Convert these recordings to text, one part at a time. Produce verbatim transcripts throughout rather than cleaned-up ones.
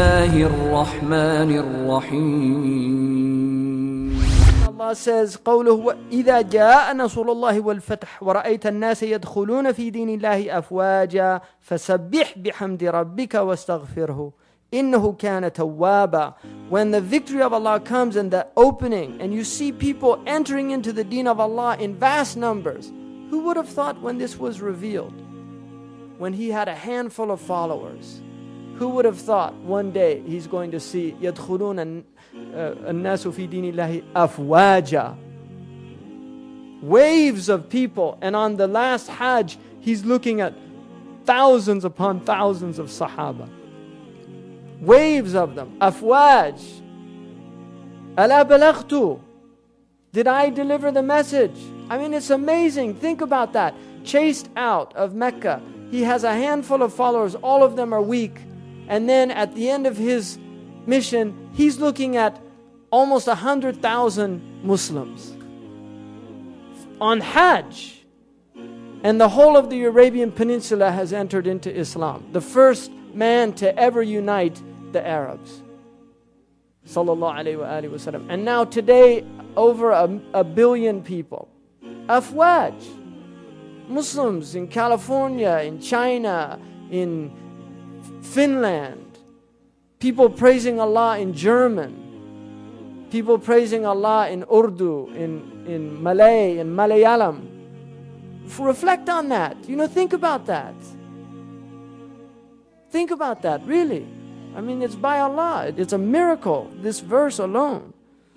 الله الرحمن الرحيم. Allah says قوله إذا جاء نصر الله والفتح ورأيت الناس يدخلون في دين الله أفواجا فسبح بحمد ربك واستغفره إنه كان توابا. When the victory of Allah comes and the opening and you see people entering into the deen of Allah in vast numbers, who would have thought when this was revealed, when he had a handful of followers, who would have thought one day he's going to see يدخلون الناس في دين الله أفواجا, waves of people, and on the last Hajj he's looking at thousands upon thousands of Sahaba, waves of them, afwaj. Ala balaghtu, did I deliver the message? I mean, it's amazing. Think about that. Chased out of Mecca, he has a handful of followers, all of them are weak, and then at the end of his mission he's looking at almost a hundred thousand Muslims on Hajj, and the whole of the Arabian Peninsula has entered into Islam. The first man to ever unite the Arabs, sallallahu alaihi wa alihi wasallam. And now today over a, a billion people, afwaj, Muslims in California, in China, in Finland, people praising Allah in German, people praising Allah in Urdu, in, in Malay, in Malayalam. Reflect on that. You know, think about that. Think about that, really. I mean, it's by Allah. It's a miracle, this verse alone.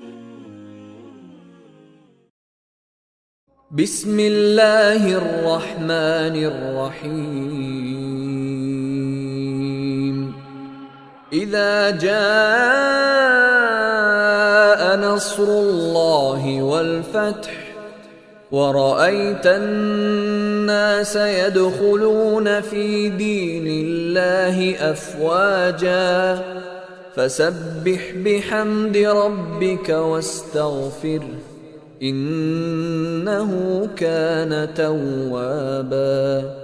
بسم الله الرحمن الرحيم. إذا جاء نصر الله والفتح ورأيت الناس يدخلون في دين الله أفواجا فسبح بحمد ربك واستغفره إنه كان توابا.